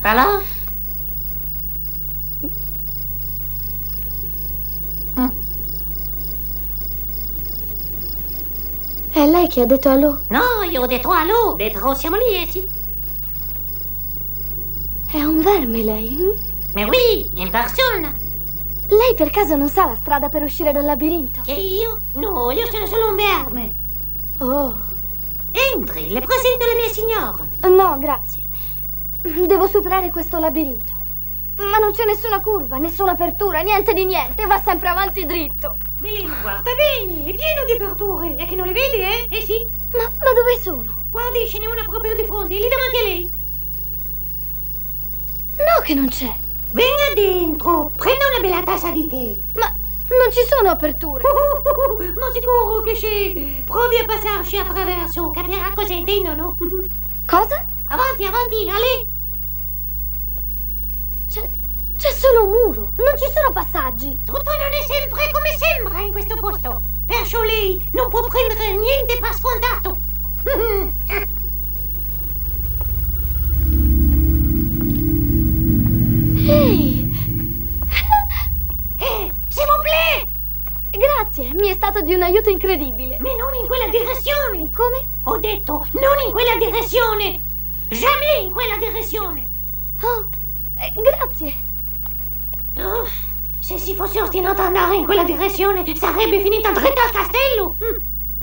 Alors? È lei che ha detto allo? No, io ho detto allo, ho detto siamo lì, sì. È un verme lei? Ma oui, in persona. Lei per caso non sa la strada per uscire dal labirinto? Che io? No, io sono solo un verme. Oh. Entri, le presento la mia signora. No, grazie. Devo superare questo labirinto. Ma non c'è nessuna curva, nessuna apertura, niente di niente. Va sempre avanti dritto. Melina, guarda bene, è pieno di aperture. È che non le vedi, eh? Eh sì. Ma dove sono? Guardi, ce n'è una proprio di fronte, lì davanti a lei. No che non c'è. Venga dentro, prenda una bella tazza di tè. Ma non ci sono aperture. Ma sicuro che c'è. Provi a passarci attraverso, capirà cosa intendono. Cosa? Avanti, avanti, a lei. C'è solo un muro, non ci sono passaggi. Tutto non è sempre come sembra in questo posto. Perciò lei non può prendere niente per scontato. Ehi! S'il vous plaît! Grazie, mi è stato di un aiuto incredibile. Ma non in quella direzione. Come? Ho detto non in quella direzione. Jamais in quella direzione. Oh, grazie. Se si fosse ostinata ad andare in quella direzione, sarebbe finita dritta al castello.